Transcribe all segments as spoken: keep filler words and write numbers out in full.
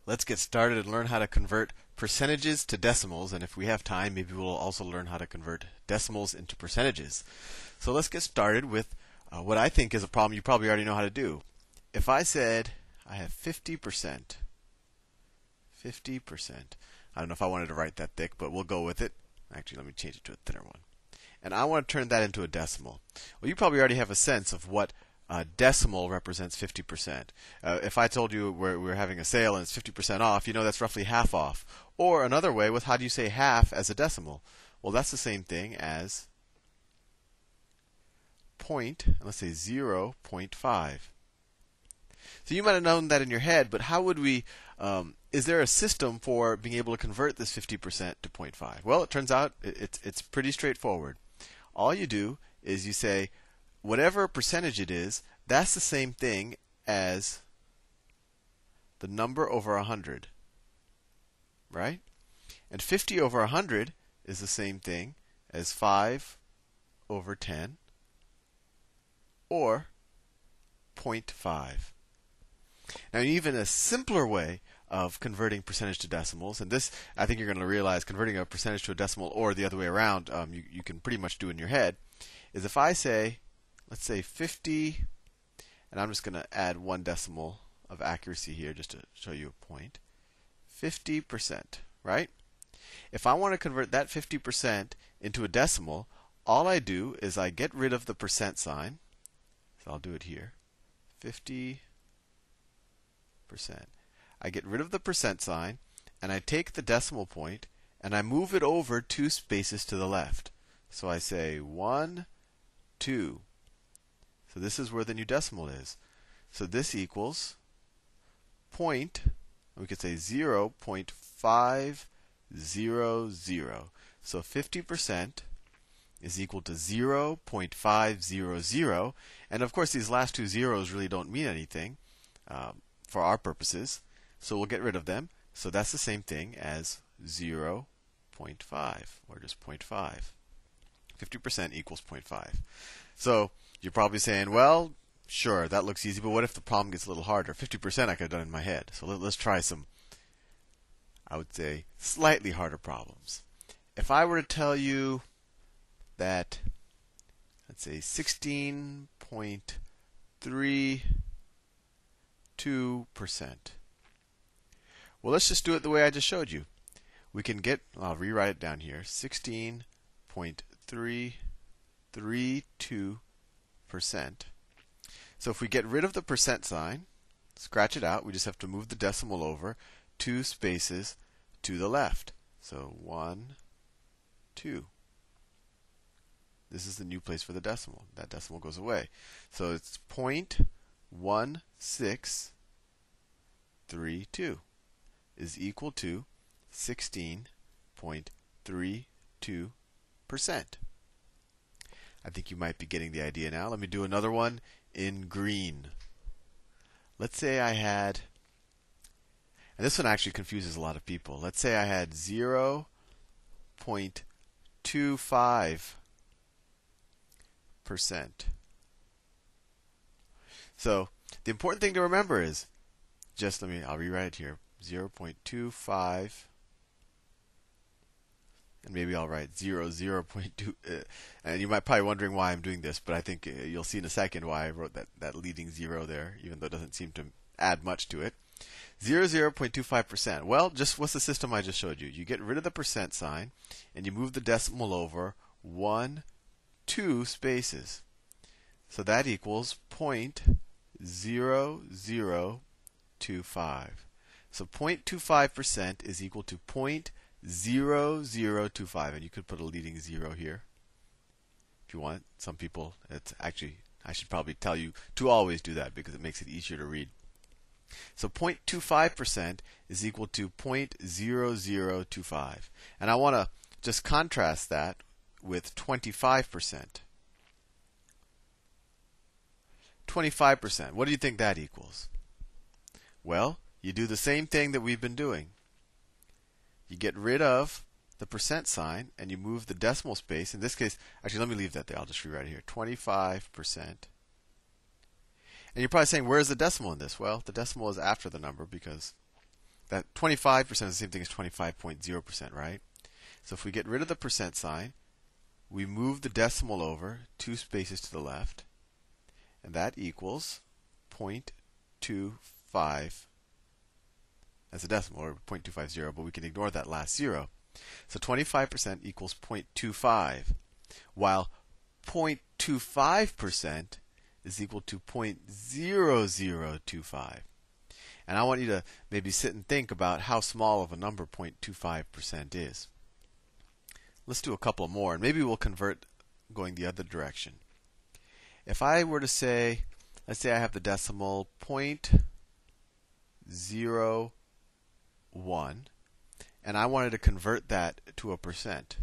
let's get started and learn how to convert percentages to decimals. And if we have time, maybe we'll also learn how to convert decimals into percentages. So let's get started with uh, what I think is a problem you probably already know how to do. If I said I have fifty percent, fifty percent, I don't know if I wanted to write that thick, but we'll go with it. Actually, let me change it to a thinner one. And I want to turn that into a decimal. Well, you probably already have a sense of what a decimal represents fifty percent. Uh, if I told you we're, we're having a sale and it's fifty percent off, you know that's roughly half off. Or another way was, how do you say half as a decimal? Well, that's the same thing as point, let's say zero point five. So you might have known that in your head, but how would we, um, is there a system for being able to convert this fifty percent to zero point five? Well, it turns out it, it's, it's pretty straightforward. All you do is you say, whatever percentage it is, that's the same thing as the number over one hundred. Right? And fifty over one hundred is the same thing as five over ten, or zero point five. Now, even a simpler way of converting percentage to decimals, and this, I think you're going to realize, converting a percentage to a decimal or the other way around, um, you, you can pretty much do in your head, is if I say, let's say fifty, and I'm just going to add one decimal of accuracy here just to show you a point, fifty percent, right? If I want to convert that fifty percent into a decimal, all I do is I get rid of the percent sign. So I'll do it here. fifty percent. I get rid of the percent sign, and I take the decimal point, and I move it over two spaces to the left. So I say one, two. So this is where the new decimal is. So this equals point, we could say zero point five zero zero. So fifty percent is equal to zero point five zero zero. And of course, these last two zeros really don't mean anything um, for our purposes. So we'll get rid of them. So that's the same thing as zero point five, or just zero point five. fifty percent equals zero point five. So you're probably saying, well, sure, that looks easy, but what if the problem gets a little harder? fifty percent I could have done in my head. So let, let's try some, I would say, slightly harder problems. If I were to tell you that, let's say, sixteen point three two percent. Well, let's just do it the way I just showed you. We can get, I'll rewrite it down here, sixteen point three three two percent. So if we get rid of the percent sign, scratch it out, we just have to move the decimal over two spaces to the left. So one, two. This is the new place for the decimal. That decimal goes away. So it's zero point one six three two is equal to sixteen point three two percent. I think you might be getting the idea now. Let me do another one in green. Let's say I had, and this one actually confuses a lot of people. Let's say I had zero point two five percent. So the important thing to remember is, just let me, I'll rewrite it here, zero point two five, and maybe I'll write zero, zero point two, uh, and you might probably wondering why I'm doing this, but I think uh, you'll see in a second why I wrote that, that leading zero there, even though it doesn't seem to add much to it. zero, zero point two five percent. Well, just what's the system I just showed you? You get rid of the percent sign, and you move the decimal over one, two spaces. So that equals zero point zero zero two five. So zero point two five percent is equal to zero point zero zero two five. And you could put a leading zero here if you want. Some people, it's actually, I should probably tell you to always do that because it makes it easier to read. So zero point two five percent is equal to zero point zero zero two five. And I want to just contrast that with twenty-five percent. twenty-five percent. What do you think that equals? Well, you do the same thing that we've been doing. You get rid of the percent sign and you move the decimal space. In this case, actually, let me leave that there. I'll just rewrite it here. twenty-five percent. And you're probably saying, where's the decimal in this? Well, the decimal is after the number because that twenty-five percent is the same thing as twenty-five point zero percent, right? So if we get rid of the percent sign, we move the decimal over two spaces to the left, and that equals zero point two five as a decimal, or zero point two five zero, but we can ignore that last zero. So twenty-five percent equals zero point two five, while zero point two five percent is equal to zero point zero zero two five. And I want you to maybe sit and think about how small of a number zero point two five percent is. Let's do a couple more, and maybe we'll convert going the other direction. If I were to say, let's say I have the decimal zero point zero one, and I wanted to convert that to a percent.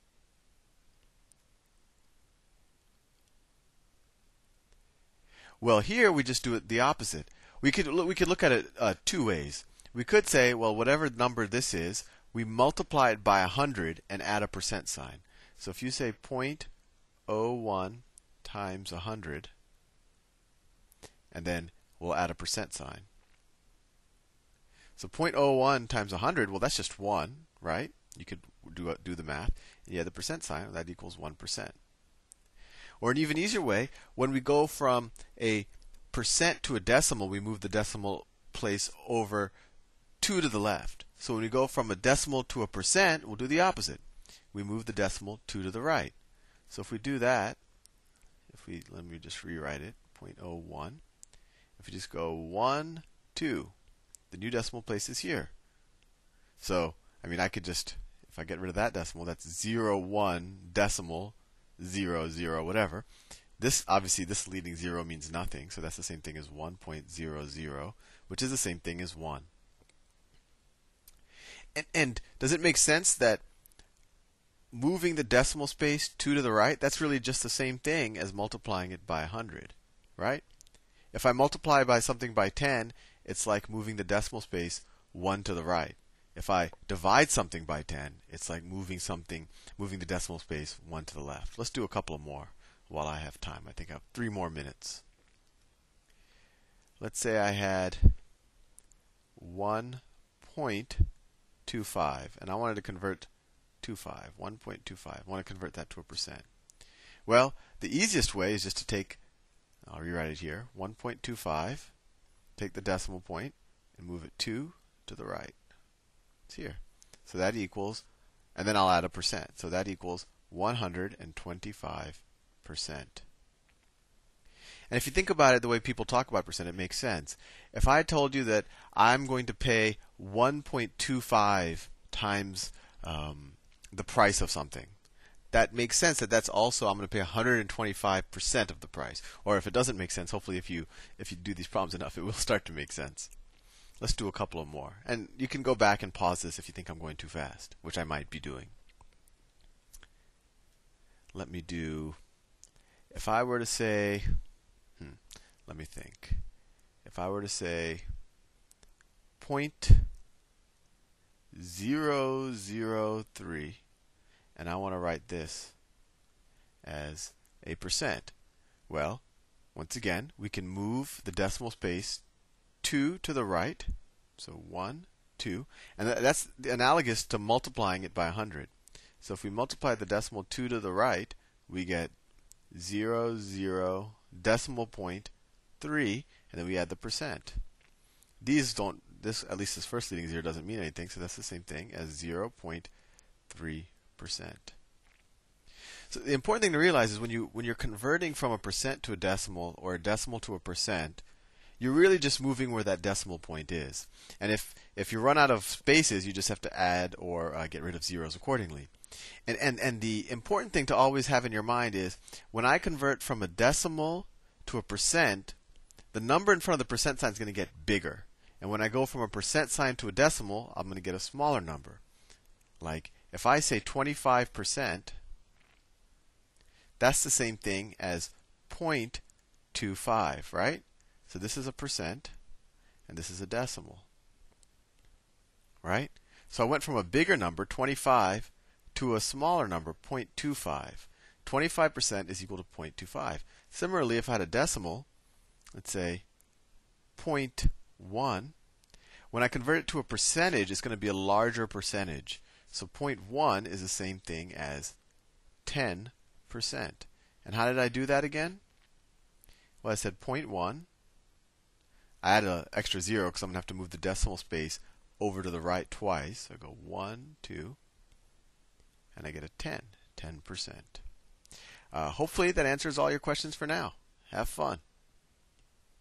Well, here we just do it the opposite. We could we could look at it uh, two ways. We could say, well, whatever number this is, we multiply it by one hundred and add a percent sign. So if you say zero point zero one times one hundred, and then we'll add a percent sign. So zero point zero one times one hundred, well, that's just one, right? You could do do the math, and you add the percent sign, that equals one percent. Or an even easier way, when we go from a percent to a decimal, we move the decimal place over two to the left. So when we go from a decimal to a percent, we'll do the opposite. We move the decimal two to the right. So if we do that, if we let me just rewrite it, zero point zero one. If we just go one, two, the new decimal place is here. So, I mean, I could just, if I get rid of that decimal, that's zero, one, decimal, zero, zero, whatever. This, obviously, this leading zero means nothing, so that's the same thing as one point zero zero, which is the same thing as one. And, and does it make sense that moving the decimal space two to the right, that's really just the same thing as multiplying it by one hundred, right? If I multiply by something by ten, it's like moving the decimal space one to the right. If I divide something by ten, it's like moving something, moving the decimal space one to the left. Let's do a couple more while I have time. I think I have three more minutes. Let's say I had one point two five, and I wanted to convert two five, one point two five. I want to convert that to a percent. Well, the easiest way is just to take, I'll rewrite it here, one point two five, take the decimal point, and move it two to the right. It's here. So that equals, and then I'll add a percent. So that equals one hundred twenty-five percent. And if you think about it the way people talk about percent, it makes sense. If I told you that I'm going to pay one point two five times um, the price of something, that makes sense that that's also, I'm going to pay one hundred twenty-five percent of the price. Or if it doesn't make sense, hopefully if you if you do these problems enough, it will start to make sense. Let's do a couple of more. And you can go back and pause this if you think I'm going too fast, which I might be doing. Let me do, if I were to say, hmm, let me think. If I were to say zero point zero zero three, and I want to write this as a percent. Well, once again, we can move the decimal space two to the right. So one, two. And that's analogous to multiplying it by one hundred. So if we multiply the decimal two to the right, we get zero, zero, decimal point, three, and then we add the percent. These don't, this, at least this first leading zero doesn't mean anything, so that's the same thing as zero point three percent. So the important thing to realize is when you when you're converting from a percent to a decimal or a decimal to a percent, you're really just moving where that decimal point is. And if if you run out of spaces, you just have to add or uh, get rid of zeros accordingly. And and and the important thing to always have in your mind is when I convert from a decimal to a percent, the number in front of the percent sign is going to get bigger. And when I go from a percent sign to a decimal, I'm going to get a smaller number. Like if I say twenty-five percent, that's the same thing as zero point two five, right? So this is a percent, and this is a decimal, right? So I went from a bigger number, twenty-five, to a smaller number, zero point two five. twenty-five percent is equal to zero point two five. Similarly, if I had a decimal, let's say zero point one, When I convert it to a percentage, it's going to be a larger percentage. So zero point one is the same thing as ten percent. And how did I do that again? Well, I said zero point one. I added an extra zero because I'm going to have to move the decimal space over to the right twice. So I go one, two, and I get a ten, ten percent. Uh, hopefully that answers all your questions for now. Have fun.